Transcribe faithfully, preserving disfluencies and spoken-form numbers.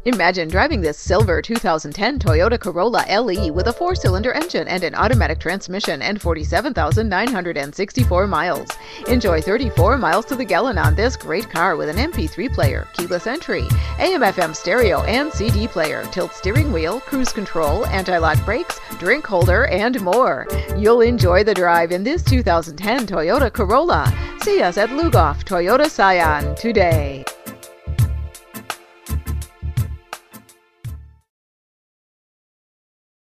Imagine driving this silver two thousand ten Toyota Corolla L E with a four-cylinder engine and an automatic transmission and forty-seven thousand nine hundred sixty-four miles. Enjoy thirty-four miles to the gallon on this great car with an M P three player, keyless entry, A M F M stereo and C D player, tilt steering wheel, cruise control, anti-lock brakes, drink holder, and more. You'll enjoy the drive in this two thousand ten Toyota Corolla. See us at Lugoff Toyota Scion today.